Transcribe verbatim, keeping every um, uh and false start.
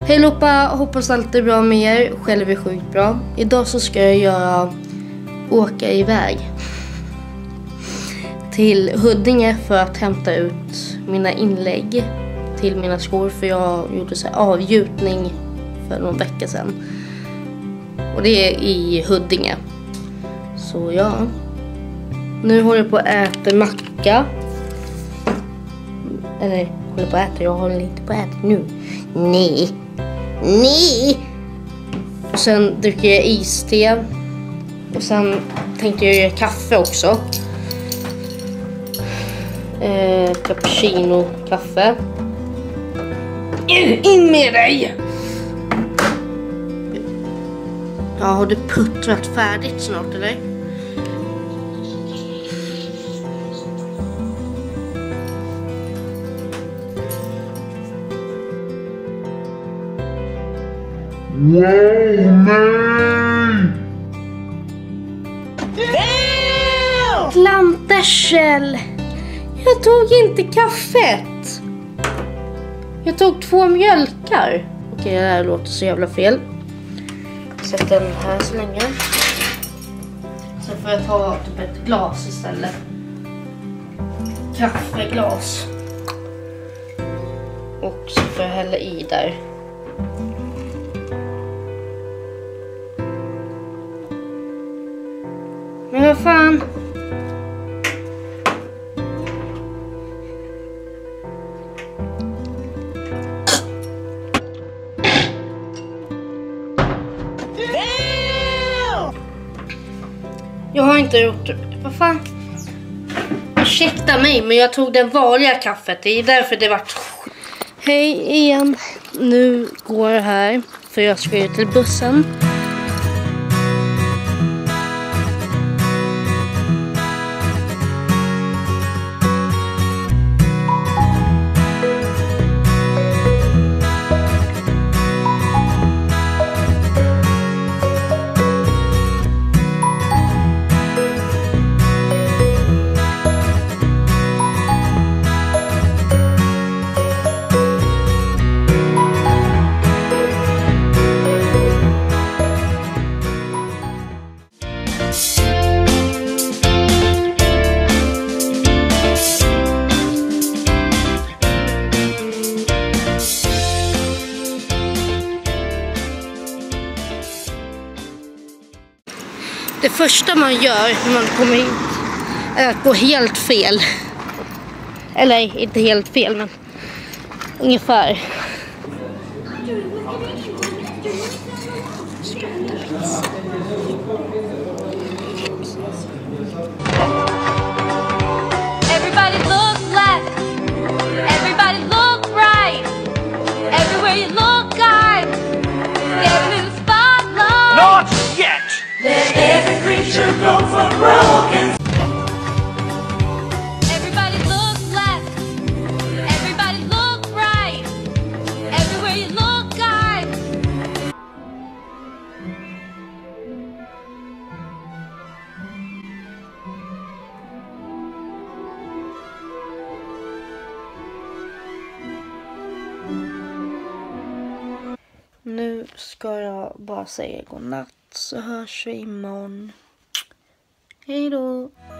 Hej allihopa, hoppas allt är bra med er. Själv är sjukt bra. Idag så ska jag göra åka iväg till Huddinge för att hämta ut mina inlägg till mina skor. För jag gjorde så här avgjutning för någon vecka sedan. Och det är i Huddinge. Så ja. Nu håller jag på att äta macka. Eller håller på att äta, jag håller inte på att äta nu. Nej. Nej. Och sen dricker jag iste. Och sen tänkte jag göra kaffe också. Eh, cappuccino kaffe. In med dig! Ja, har du puttrat färdigt snart eller? Wow, nej! Klantersel! Jag tog inte kaffet. Jag tog två mjölkar. Okej, det här låter så jävla fel. Sätt den här så länge. Så får jag ta typ ett glas istället. Kaffeglas. Och så får jag hälla i där. Men vad fan? Jag har inte gjort det. Vad fan? Ursäkta mig, men jag tog det vanliga kaffet. Det är därför det vart. Hej igen. Nu går det här. För jag ska ju till bussen. Det första man gör när man kommer hit är att gå helt fel. Eller inte helt fel, men ungefär. Everybody look left. Everybody look right. Everywhere you look, guys. Get in the spotlight. Not yet! Let every creature go for broken. Everybody look left. Everybody look right. Everywhere you look, guys. Nu ska jag bara säga godnatt, så hörs vi imorgon. Hej då!